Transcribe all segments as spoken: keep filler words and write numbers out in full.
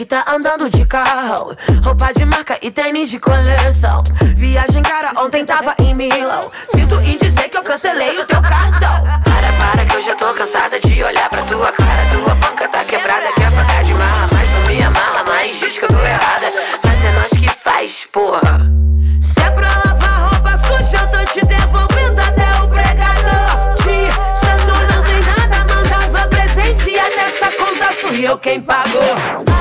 tá andando de carro, roupa de marca e tênis de coleção. Viagem cara, ontem tava em Milão. Sinto em dizer que eu cancelei o teu cartão. Para, para que eu já tô cansada de olhar pra tua cara. Tua banca tá quebrada, quer pagar de marra, mas não me amarra, mas diz que eu tô errada. Mas é nós que faz, porra. Se é pra lavar roupa suja, eu tô te devolvendo até o pregador. Tia, se tu não tem nada, mandava presente e até essa conta fui eu quem pagou.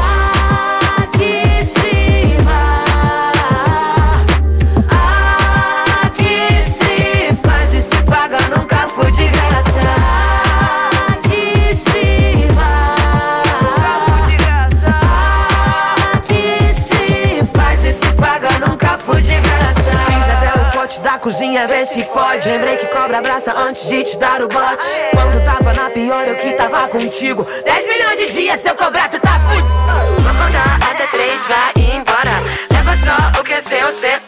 Aqui se vai, aqui se faz e se paga, nunca foi de graça. Aqui se vai, aqui se faz e se paga, nunca foi de graça. Fiz até o pote da cozinha, vê se pode. Lembrei que cobra abraça antes de te dar o bote. Quando tava na pior, eu que tava contigo. Dez milhões de dias, se eu cobrar, tu tá fudido. Vou contar até três, vai embora. Leva só o que é seu, cê